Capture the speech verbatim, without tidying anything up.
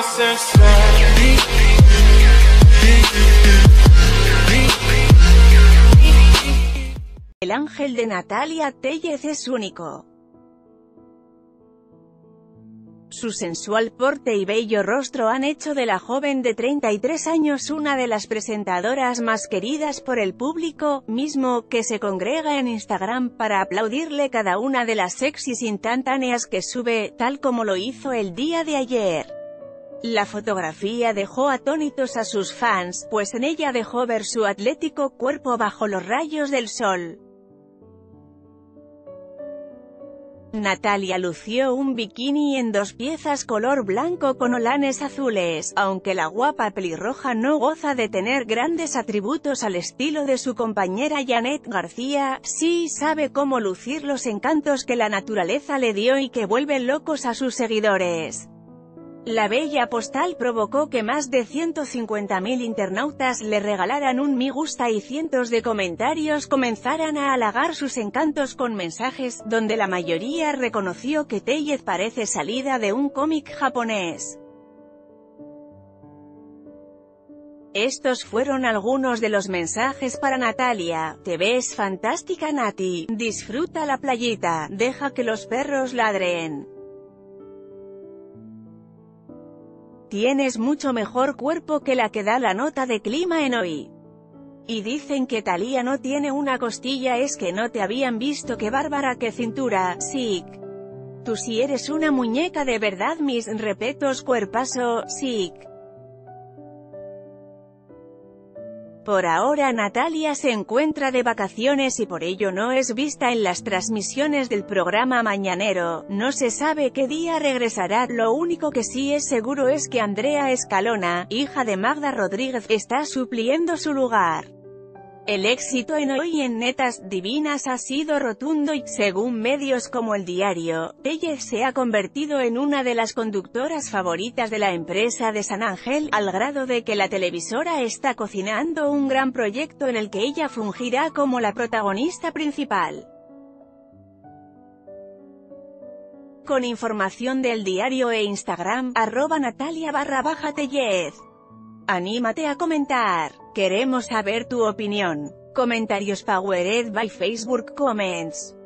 El ángel de Natalia Tellez es único. Su sensual porte y bello rostro han hecho de la joven de treinta y tres años una de las presentadoras más queridas por el público, mismo que se congrega en Instagram para aplaudirle cada una de las sexys instantáneas que sube, tal como lo hizo el día de ayer. La fotografía dejó atónitos a sus fans, pues en ella dejó ver su atlético cuerpo bajo los rayos del sol. Natalia lució un bikini en dos piezas color blanco con olanes azules, aunque la guapa pelirroja no goza de tener grandes atributos al estilo de su compañera Janet García, sí sabe cómo lucir los encantos que la naturaleza le dio y que vuelven locos a sus seguidores. La bella postal provocó que más de ciento cincuenta mil internautas le regalaran un me gusta y cientos de comentarios comenzaran a halagar sus encantos con mensajes, donde la mayoría reconoció que Tellez parece salida de un cómic japonés. Estos fueron algunos de los mensajes para Natalia: te ves fantástica Nati, disfruta la playita, deja que los perros ladren. Tienes mucho mejor cuerpo que la que da la nota de clima en hoy. Y dicen que Thalía no tiene una costilla, es que no te habían visto, qué bárbara, qué cintura, sick. Tú sí eres una muñeca de verdad, mis respetos, cuerpazo, sick. Por ahora Natalia se encuentra de vacaciones y por ello no es vista en las transmisiones del programa mañanero, no se sabe qué día regresará, lo único que sí es seguro es que Andrea Escalona, hija de Magda Rodríguez, está supliendo su lugar. El éxito en Hoy en Netas Divinas ha sido rotundo y, según medios como El Diario, Tellez se ha convertido en una de las conductoras favoritas de la empresa de San Ángel, al grado de que la televisora está cocinando un gran proyecto en el que ella fungirá como la protagonista principal. Con información del Diario e Instagram, arroba Natalia barra baja Tellez. Anímate a comentar. Queremos saber tu opinión. Comentarios powered by Facebook Comments.